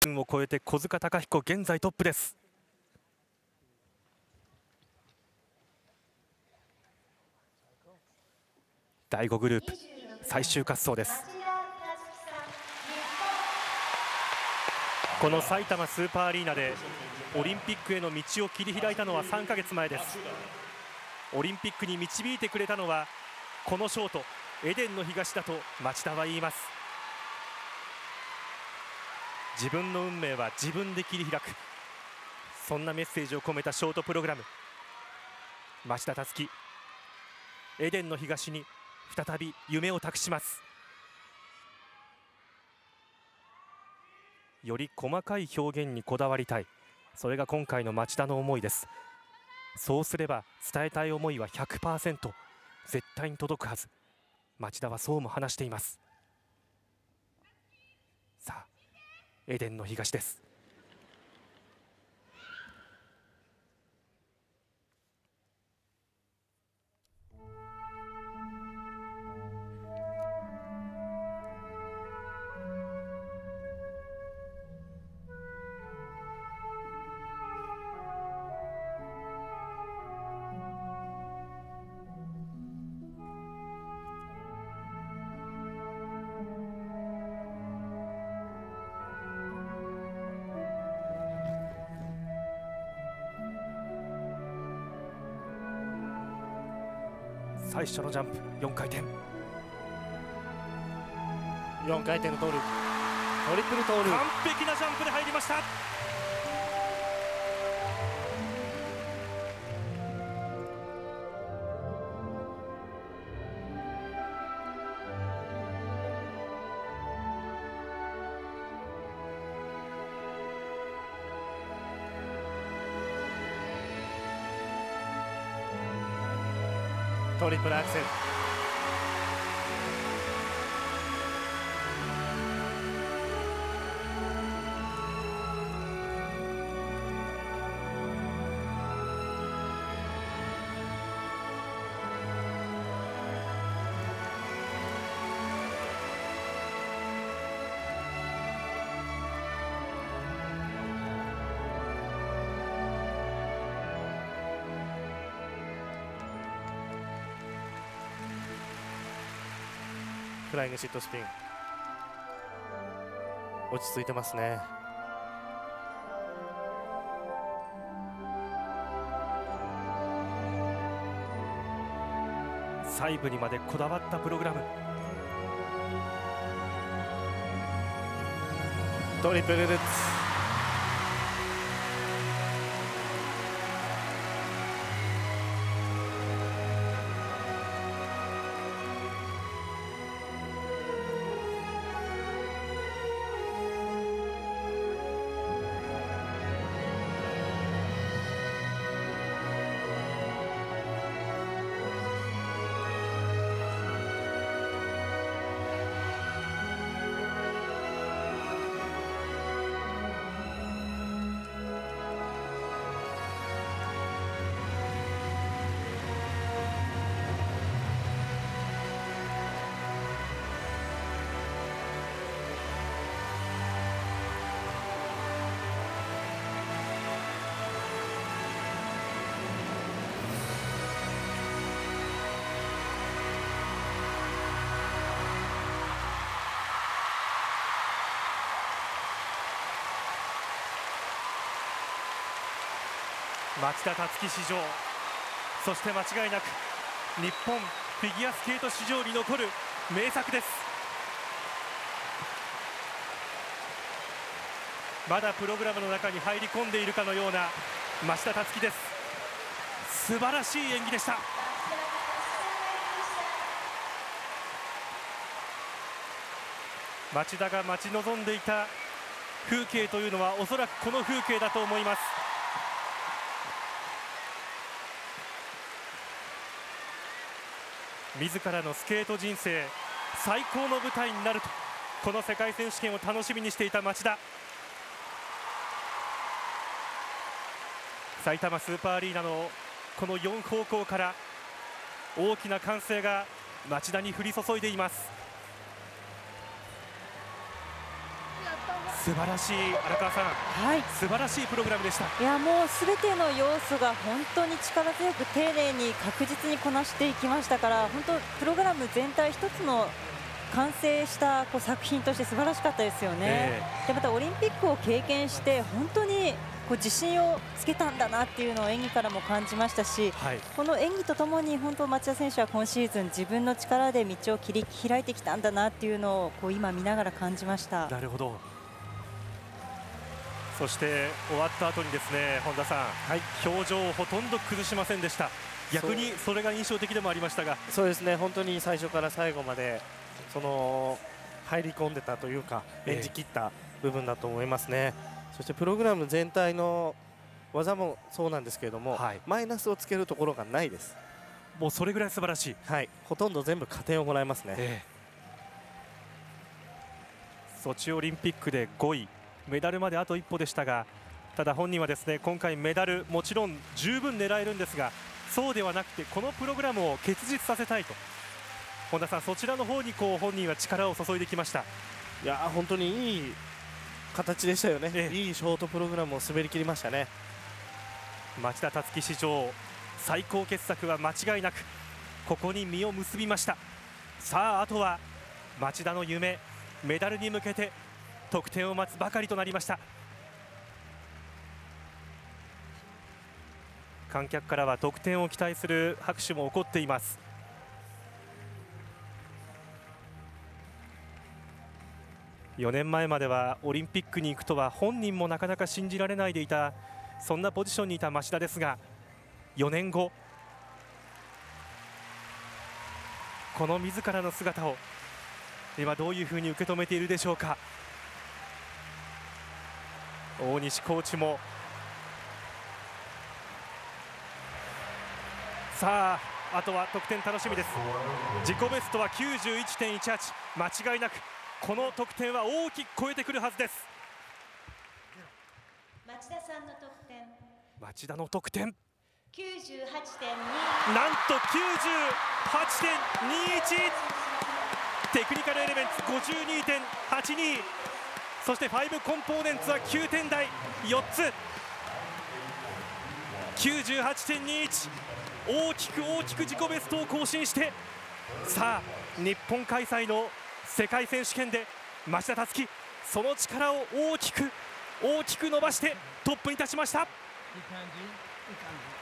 分を超えて小塚貴彦現在トップです。第5グループ最終滑走です。この埼玉スーパーアリーナでオリンピックへの道を切り開いたのは3ヶ月前です。オリンピックに導いてくれたのはこのショートエデンの東だと町田は言います。自分の運命は自分で切り開く、そんなメッセージを込めたショートプログラム。町田樹エデンの東に再び夢を託します。より細かい表現にこだわりたい、それが今回の町田の思いです。そうすれば伝えたい思いは 100% 絶対に届くはず。町田はそうも話しています。さあエデンの東です。最初のジャンプ4回転、 4回転のトーループ、トリプルトーループ、 完璧なジャンプで入りました。 トリプルアクセル、フライングシットスピン、落ち着いてますね。 細部にまでこだわったプログラム。 トリプルルッツ、 町田樹史上、そして間違いなく日本フィギュアスケート史上に残る名作です。まだプログラムの中に入り込んでいるかのような町田樹です。素晴らしい演技でした。町田が待ち望んでいた風景というのはおそらくこの風景だと思います。自らのスケート人生最高の舞台になると、この世界選手権を楽しみにしていた町田。埼玉スーパーアリーナのこの4方向から大きな歓声が町田に降り注いでいます。 素晴らしい、荒川さん、 はい、 素晴らしいプログラムでした。 いやもうすべての要素が本当に力強く丁寧に確実にこなしていきましたから、本当プログラム全体一つの完成した作品として素晴らしかったですよね。でまたオリンピックを経験して本当に自信をつけたんだなっていうのを演技からも感じましたし、はい、この演技とともに本当町田選手は今シーズン自分の力で道を切り開いてきたんだなっていうのを今見ながら感じました。 なるほど。そして終わった後にですね、本田さん、はい、表情をほとんど崩しませんでした。逆にそれが印象的でもありましたが、 そうですね、本当に最初から最後まで入り込んでたというか演じ切った部分だと思いますね。そしてプログラム全体の技もそうなんですけれども、はい、マイナスをつけるところがないです。 もうそれぐらい素晴らしい、 はい、ほとんど全部加点をもらえますね。 ソチオリンピックで5位、メダルまであと一歩でしたが、ただ本人はですね、今回メダルもちろん十分狙えるんですが、そうではなくてこのプログラムを結実させたいと、本田さん、そちらの方に本人は力を注いできました。 いや本当にいい形でしたよね。いいショートプログラムを滑り切りましたね。 町田樹史上最高傑作は間違いなくここに実を結びました。さああとは町田の夢、メダルに向けて得点を待つばかりとなりました。観客からは得点を期待する拍手も起こっています。4年前まではオリンピックに行くとは本人もなかなか信じられないでいた、そんなポジションにいた町田ですが、4年後この自らの姿を今どういうふうに受け止めているでしょうか。大西コーチもさあ、あとは得点楽しみです。自己ベストは 91.18、 間違いなくこの得点は大きく超えてくるはずです。 町田さんの得点、 町田の得点 98.2、 なんと 98.21、 テクニカルエレメンツ 52.82、 そして5コンポーネンツは9点台4つ、 98.21、 大きく自己ベストを更新して、さあ日本開催の世界選手権で町田樹、その力を大きく伸ばしてトップに立ちました。 いい感じ。